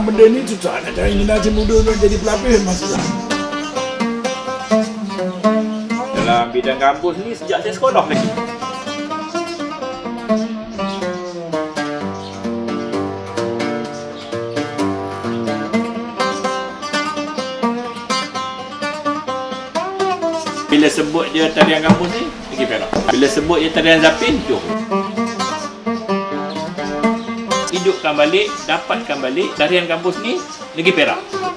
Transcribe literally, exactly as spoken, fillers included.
benda ni susah nak cari generasi muda untuk jadi pelapis masalah. Dalam bidang kampus ni sejak saya sekolah lagi. Bila sebut je tarian kampus ni, pergi Perak. Bila sebut je tarian Zapin, Johor. Hidupkan balik, dapatkan balik tarian kampus ni, negeri Perak.